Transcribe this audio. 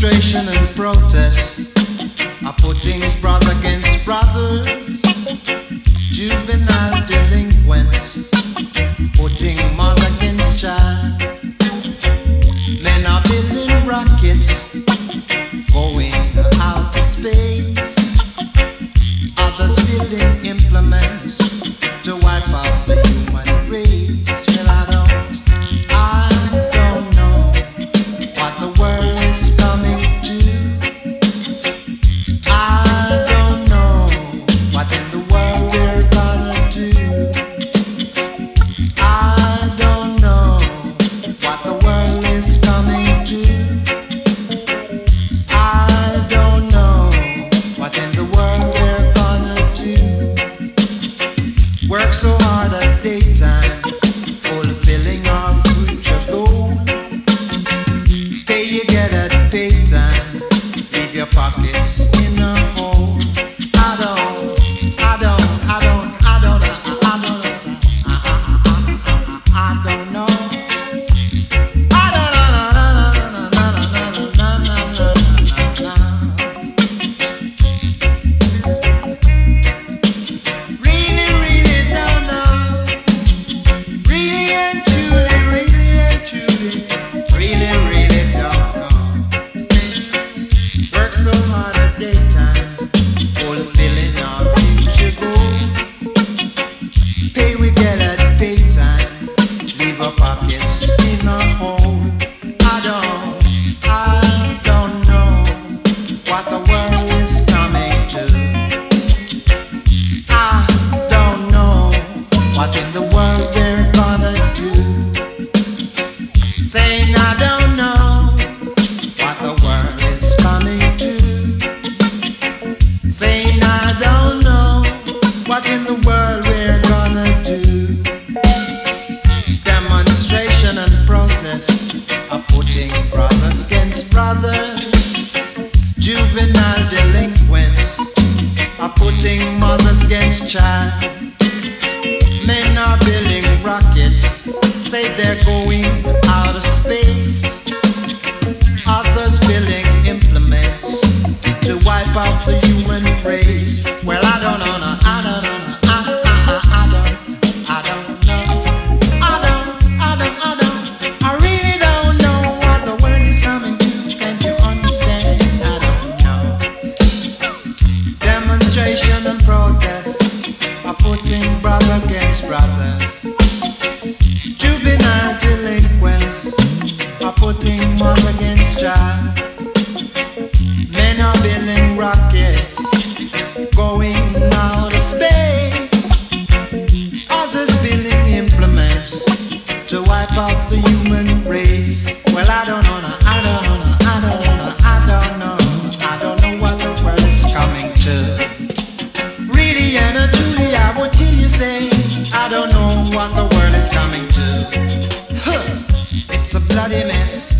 Demonstration and protest are putting brother against brothers. Juvenile delinquents putting mother against child. Men are building rockets, going out to space. Others building implements to wipe out the human race. Well, I don't know what the world is coming to. I don't know what in the world we're gonna do. I don't know what the world is coming to. I don't know what in the world we're gonna do. Work so hard at daytime, fulfilling our future goal. Pay you get at paytime, leave your pockets in a hole. I don't know. I don't know. Really, really don't know. Really and truly, really, really don't know. Work so hard at daytime, fulfilling our future goal. Pay we get at paytime, leave our pockets in a hole. I don't know what the world is coming to. I don't know what in the world we're gonna do. Saying I don't know what the world is coming to. Saying I don't know what in the world we're gonna do. Demonstration and protest are putting brothers against brothers. Juvenile delinquents are putting mothers against child. Men are building rockets, say they're going out of space. Others building implements to wipe out the human race. Well, I don't know, no, I don't know, no, I don't know. I really don't know what the world is coming to. Can't you understand? I don't know. Demonstration and protest are putting brother against brothers. Juvenile delinquents are putting mother against child. Men are building rockets, going out of space. Others building implements to wipe out the human race. Well, I don't know, no, I don't know, no, I don't know, I don't know what the world is coming to. Really and truly, I would hear you say, I don't know what the world is coming to. Huh. It's a bloody mess.